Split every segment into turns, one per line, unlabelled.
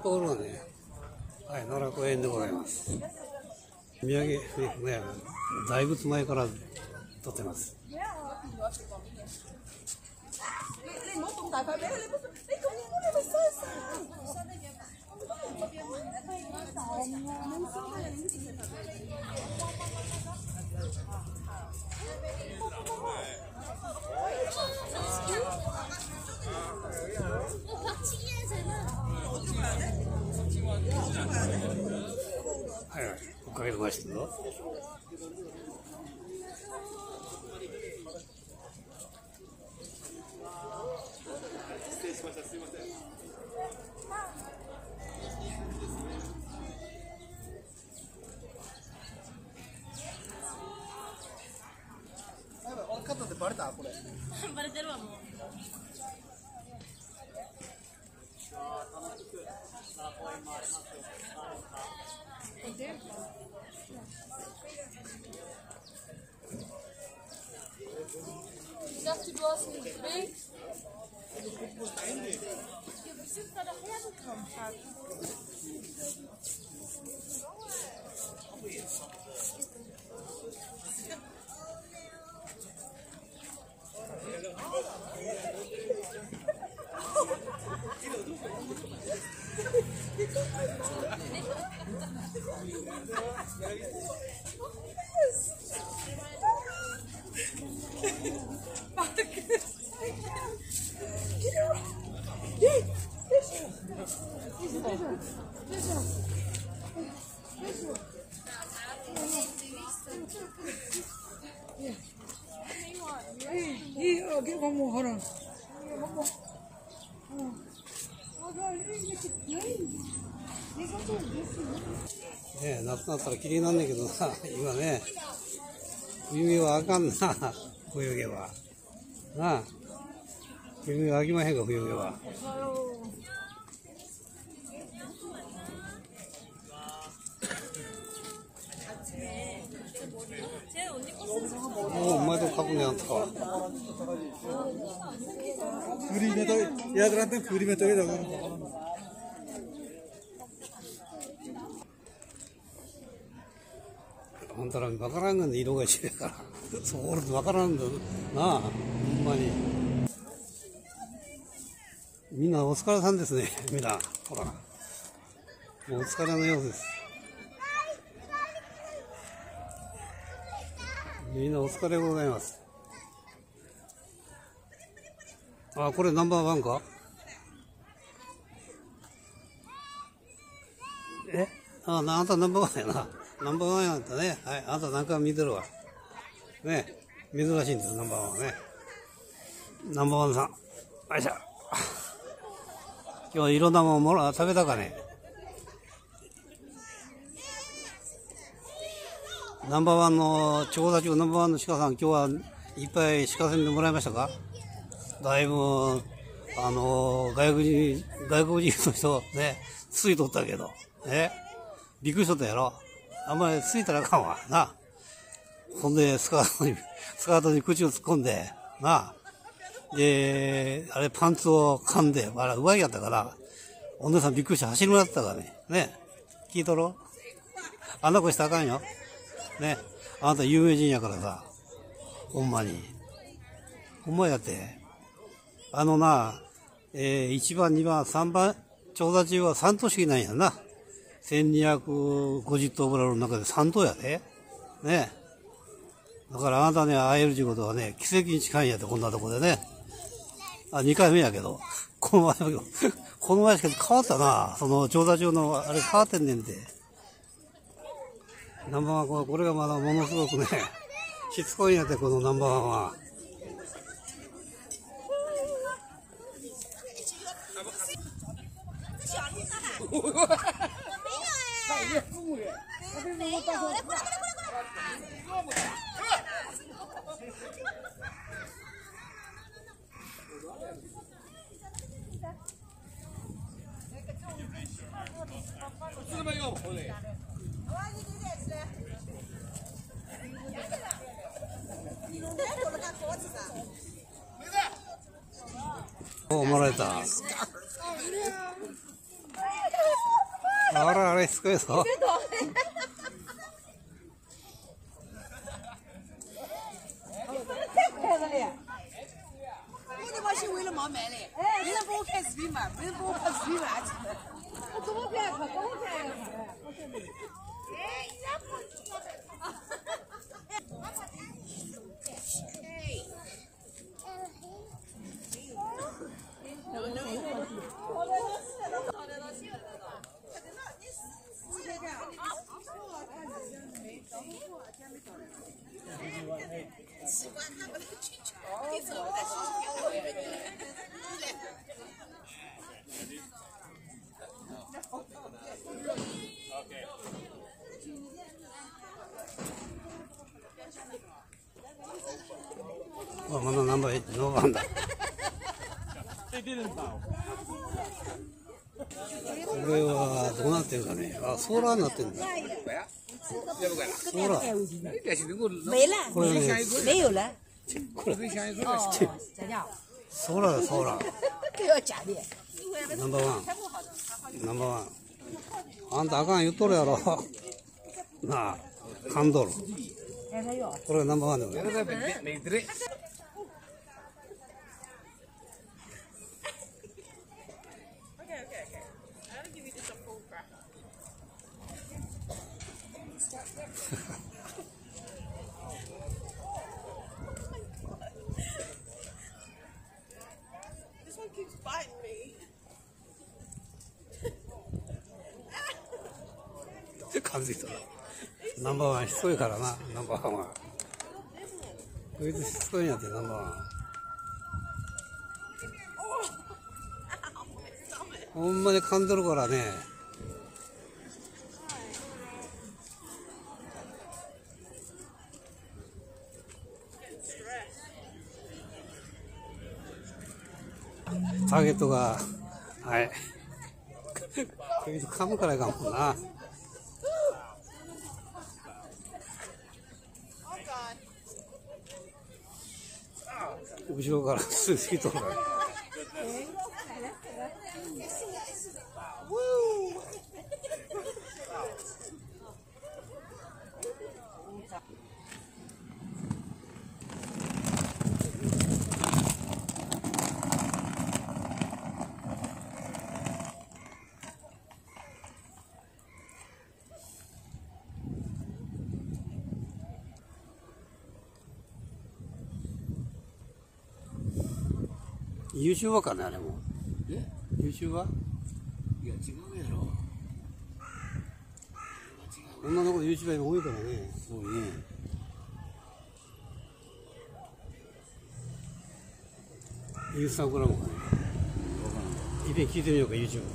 ポールがね、はい、奈良公園でございます。土産ね、だいぶ前から撮ってます。はいはい、追っかけてましたぞ。
失礼しました。すいません。カットでバレたこれ。バレてるわもう。
Ich dachte, du hast einen Weg. Ja, wir sind da doch hergekommen, Schatz.
Get one more, hold on.
ねえ、夏になったら綺麗なんだけどな、今ね、冬毛はあかんな、冬毛は。なあ、冬毛はあきまへんか、冬毛は。お前と書くねあんたは。
야들한테 그림에 떠 있다고.
あんたら分からんがんで色が違うから。そう、俺分からんだなあ、ほんまに。みんなお疲れさんですね、みんな。ほら。もうお疲れのようです。みんなお疲れでございます。あ、これナンバーワンか？あんたナンバーワンやな。ナンバーワンやったね。はい、あんたなんか見てるわ。ね、珍しいんです、ナンバーワンはね。ナンバーワンさん。よいしょ。今日いろんなもん食べたかね。ナンバーワンの、長田町ナンバーワンの鹿さん、今日はいっぱい鹿せんでもらいましたか？だいぶ、外国人の人、ね、ついとったけど、ね、びっくりしとったやろ。あんまりついたらあかんわ、な。ほんで、スカートに口を突っ込んで、な。で、あれ、パンツを噛んで、あら、上着やったから、お姉さんびっくりして走り回ってたからね。ね。聞いとろ？あんな子したらあかんよ。ね。あなた有名人やからさ。ほんまに。ほんまやって。1番、2番、3番、長田中は3頭しかいないんやな。1250頭ぐらいの中で3頭やで。ね。だからあなたね、会えるということはね、奇跡に近いんやで、こんなとこでね。2回目やけど。この前しか変わったな。その、長田中の、あれ変わってんねんて。ナンバーワン、これがまだものすごくね、しつこいんやって、このナンバーワンは。お、もらえた。 あらあれ、すごいぞ。
我他妈是为了毛买的，没人帮我拍视频嘛，没人帮我拍视频嘛。
我怎么拍？可怎么拍呀？
あ、まだナンバー8、ノーバンだ。これはどうなってるかね。あ、ソーラーになってるんだ。ソーラー。これね、
没有了，
これ。
咋讲？
ソーラーだ、ソーラー。
都要假的。
ナンバーワン。ナンバーワン。あんたあかん言っとるやろ。なあ、噛んどる。これがナンバーワンでございます。
This one keeps biting me.
感づいたな。ナンバーワンしつこいからな、ナンバーワンは。こいつしつこいんやって、ナンバーワン。ほんまに噛んどるからね。ターゲットが、はい。こいつ噛むからいかんもんな。後ろからすぐとるから。YouTuber かね、あれも。YouTuber？
いや、違うやろ。
女の子で YouTuber 今多いからね。
そうね。
インスタグラムかね。いっぺん聞いてみようか、YouTube。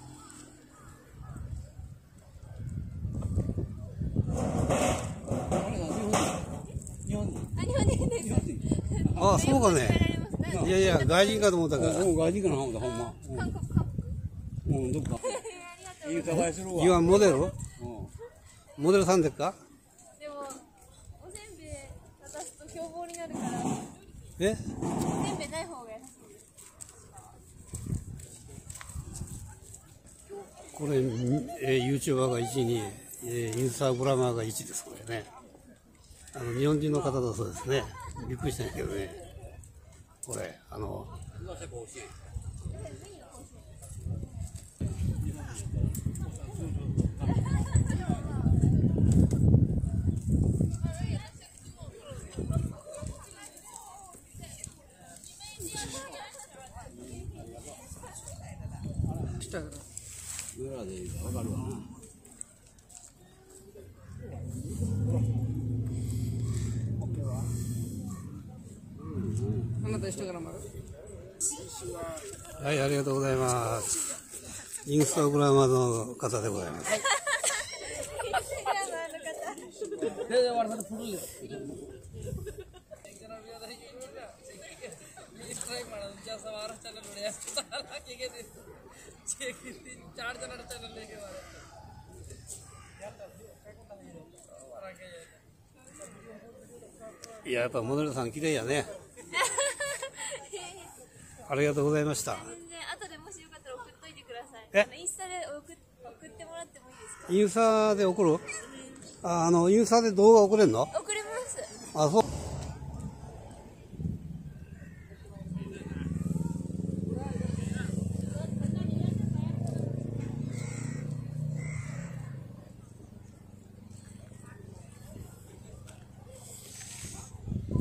あ、そうかね。いやいや、外人かと思ったから。
外人かな思った、ほんま。どっか。いいかばいするわ。
今モデル？モデルさんですか？
でも、おせんべい渡すと凶暴になるから、
え？
おせんべいない方が安い。
これ、YouTuber が1に、インスタグラマーが1です、これね。日本人の方だそうですね。びっくりしたんやけどね。これ、
裏でわかるわな。
あなたインスタグラムある？
はい、ありがとうございます。インスタグラマーの方でございます。いや、やっぱモデルさん綺麗やね。ありがとうございました。
全然後でもしよかったら送っといてください。
え？
インスタで送ってもらって
インスタで送る？インスタで動画送れんの？
送ります。
あ、そう。